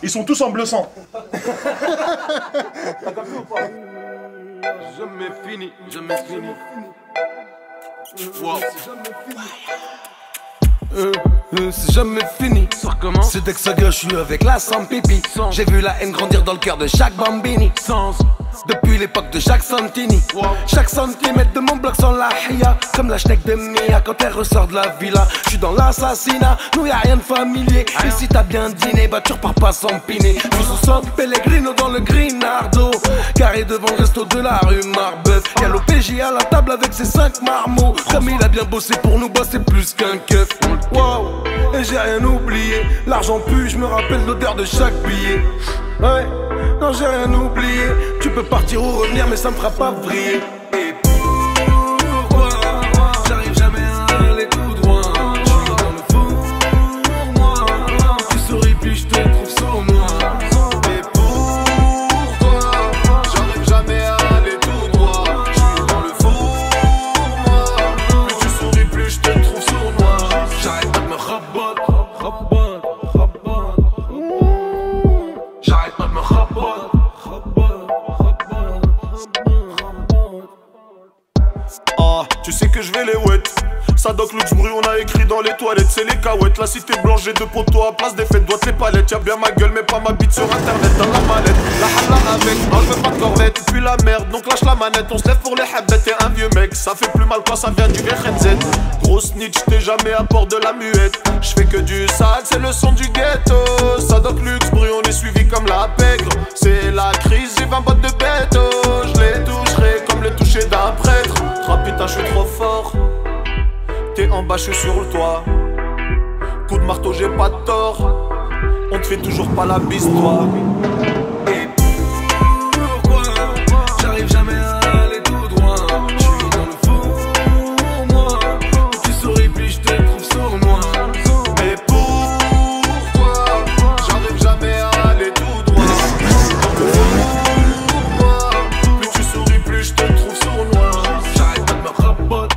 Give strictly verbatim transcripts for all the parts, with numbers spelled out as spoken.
Ils sont tous en bleu sang. Jamais fini, jamais fini. Wow. Euh, euh, c'est jamais fini. C'est dès que ça gâche, je suis avec la sans pipi. J'ai vu la haine grandir dans le cœur de chaque bambini. Sans. Depuis l'époque de Jacques Santini. Wow. Chaque centimètre de mon bloc sans la hia. Comme la schneck de Mia quand elle ressort de la villa. J'suis dans l'assassinat, nous y'a rien de familier. Et si t'as bien dîné, bah tu repars pas sans piner. Je sous sens Pellegrino dans le Grinardo. Carré devant le resto de la rue Marbeuf. Y'a l'O P J à la table avec ses cinq marmots. Comme il a bien bossé pour nous, bah c'est plus qu'un keuf. Wow, et j'ai rien oublié. L'argent pue, je me rappelle l'odeur de chaque billet. Ouais, non j'ai rien oublié. Tu peux partir ou revenir mais ça me fera pas vriller. Et pourquoi j'arrive jamais à aller tout droit? Je suis dans le fou, moi. Tu souris puis je te trouve sournois. Et pourquoi j'arrive jamais à aller tout droit? Je suis dans le fou, moi. Plus tu souris plus je te trouve sournois. J'arrête pas de me raboter, raboter, raboter. J'arrête pas de me raboter. Ah, tu sais que je vais les wet. Sadoc Luxbru, on a écrit dans les toilettes, c'est les cahuètes. La cité blanche, j'ai deux poteaux à place des fêtes, doigts les palettes. Y'a bien ma gueule, mais pas ma bite sur internet. Dans la mallette, la halla avec, non je veux pas de corvette. Et puis la merde, donc lâche la manette. On se lève pour les habettes, t'es un vieux mec. Ça fait plus mal quand ça vient du V R N Z. Grosse snitch, t'es jamais à bord de la muette. J'fais que du sale, c'est le son du ghetto. Sadoc Luxbru, on est suivi comme la pègre. C'est la crise, j'ai vingt bottes de béto. Je les toucherai comme le toucher d'un prêtre. Oh putain, je suis trop fort. T'es en bas, je suis sur le toit. Coup de marteau, j'ai pas de tort. On te fait toujours pas la bise, toi. Et pourquoi j'arrive jamais à aller tout droit? Je suis dans le fou, moi. Tu souris puis je te trouve sournois. Mais pourquoi j'arrive jamais à aller tout droit? Je suis dans le fou, moi. Plus tu souris plus je te trouve sournois. J'arrête pas de me raboter.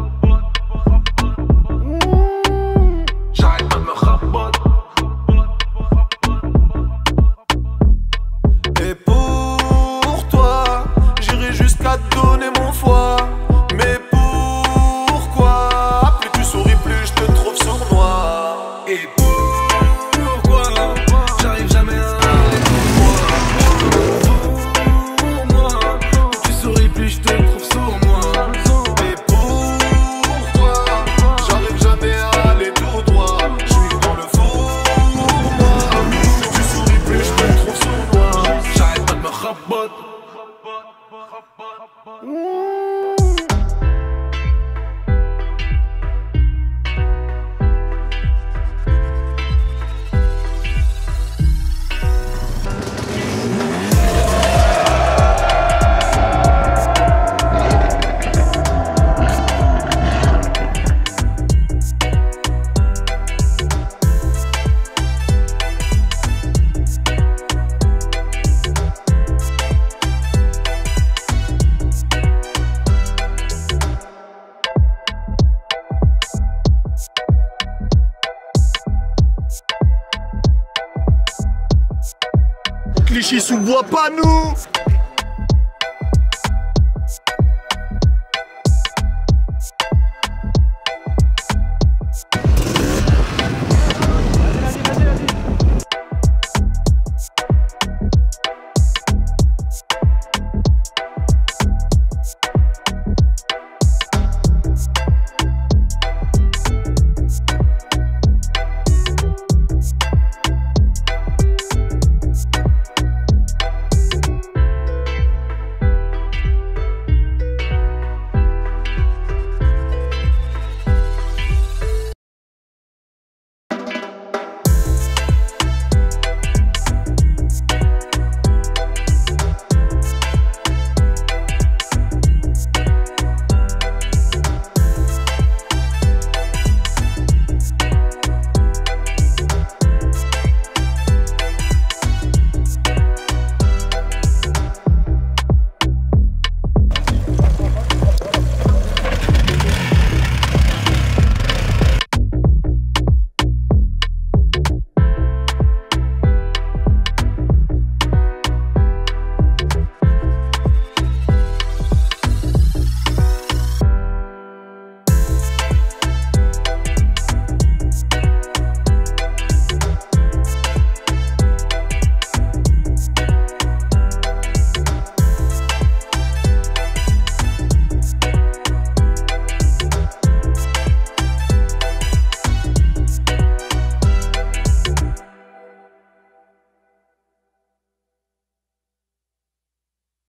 J'arrête pas de me raboter. Et pour toi, j'irai jusqu'à te donner mon foie. Mais pourquoi plus tu souris plus je te trouve sournois? Et pourquoi j'arrive jamais à aller tout droit? Pour moi, tu souris plus je te trouve sournois. Et pourquoi j'arrive jamais à aller tout droit? Je suis dans le fou, moi. Plus tu souris plus je te trouve sournois. J'arrête pas de me raboter. Clichy sous bois pas nous.